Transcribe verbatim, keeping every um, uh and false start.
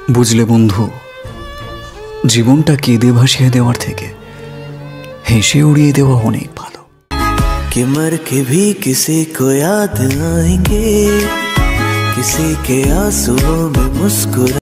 বুঝলে বন্ধু, জীবনটা কেঁদে ভাসিয়ে দেওয়ার থেকে হেসে উড়িয়ে দেওয়া অনেক ভালো। कि मर के भी किसी को याद आएंगे, किसी के आंसुओं में मुस्कुरा